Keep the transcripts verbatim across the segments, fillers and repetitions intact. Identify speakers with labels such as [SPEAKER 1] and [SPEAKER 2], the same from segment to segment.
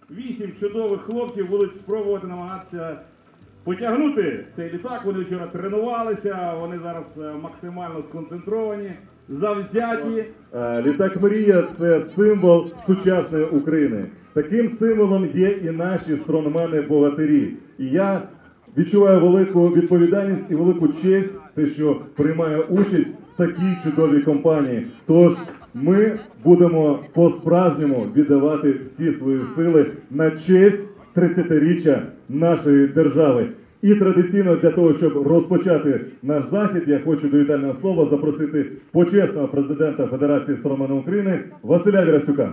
[SPEAKER 1] вісім чудових хлопців будуть спробувати намагатися потягнути цей літак. Вони вчора тренувалися, вони зараз максимально сконцентровані, завзяті.
[SPEAKER 2] Літак «Мрія» – це символ сучасної України. Таким символом є і наші стронгмени-богатирі. І я відчуваю велику відповідальність і велику честь, те, що приймаю участь в такій чудовій компанії. Тож ми будемо по-справжньому віддавати всі свої сили на честь тридцятиріччя нашої держави. І традиційно для того, щоб розпочати наш захід, я хочу до вітального слова запросити почесного президента Федерації стронгменів України Василя Вірастюка.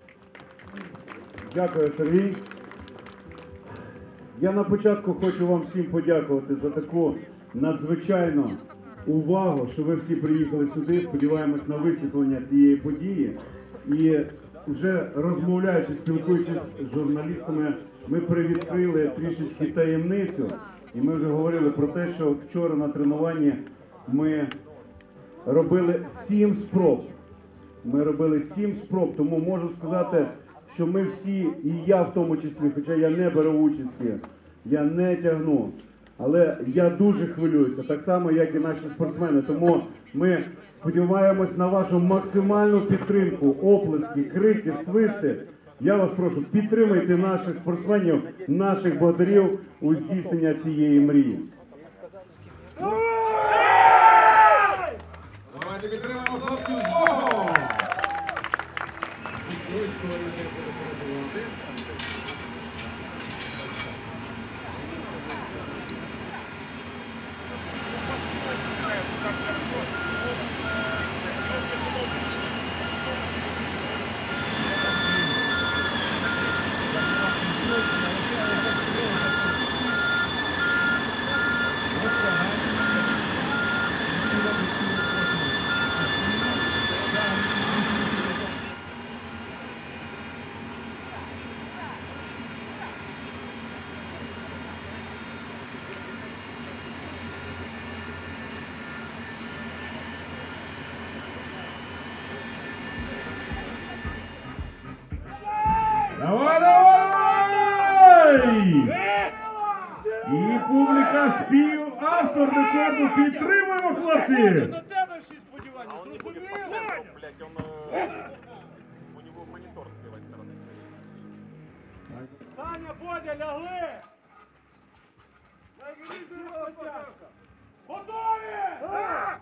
[SPEAKER 3] Дякую, Сергій. Я на початку хочу вам всім подякувати за таку надзвичайну увагу, що ви всі приїхали сюди. Сподіваємось на висвітлення цієї події. І вже розмовляючи, спілкуючись з журналістами, ми привідкрили трішечки таємницю. І ми вже говорили про те, що вчора на тренуванні ми робили сім спроб. Ми робили сім спроб, тому можу сказати, що ми всі, і я в тому числі, хоча я не беру участі, я не тягну. Але я дуже хвилююся, так само, як і наші спортсмени. Тому ми сподіваємось на вашу максимальну підтримку, оплески, крики, свисти. Я вас прошу, підтримайте наших спортсменів, наших богатирів у здійсненні цієї мрії.
[SPEAKER 1] Давайте підтримаємо хлопців з Богом! Давай, давай! І публіка співавтор рекорду. Підтримуємо, хлопці!
[SPEAKER 4] На тебе всі сподівання.
[SPEAKER 5] А он не будет по центру, блядь, он... У него монитор с левой стороны стоит.
[SPEAKER 4] Саня, Бодя, лягли! Готові!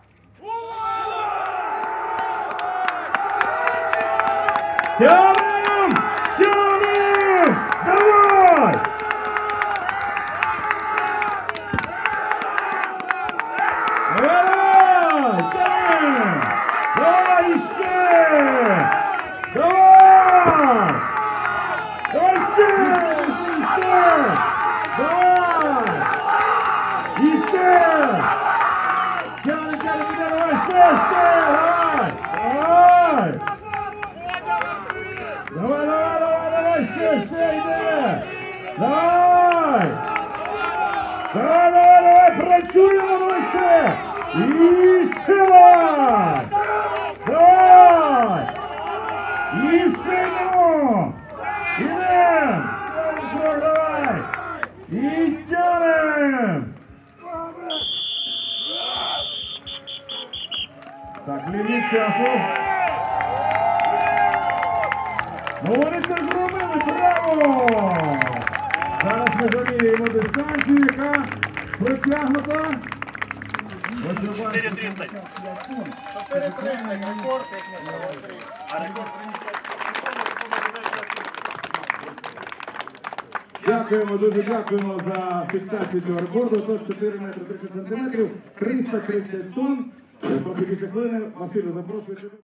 [SPEAKER 1] Тянем! Тянем! Давай! Давай! Тянем! Давай еще! Давай! Давай еще! Еще! Давай! Еще! Тянем, тянем, тянем! Давай! Еще! Еще! Давай! Давай! Давай, давай, давай, давай, ще, ще йде! Давай! Давай, давай, давай, працюємо, давай ще! І ще давай! Давай! І ще йдемо! Ідем! Крок, давай! І тянем! Так, ліміт часу. Ну вони це зробили, браво! Зараз ми заміряємо дистанцію, яка протягнута.
[SPEAKER 5] чотири тридцять. чотири тридцять, рекорд. А рекорд
[SPEAKER 1] Дякуємо, дуже дякуємо за фіксацію цього рекорду. Тут чотири метри тридцять сантиметрів, триста тридцять тонн. Трохи більше хвилини. Василю, запрошуйте.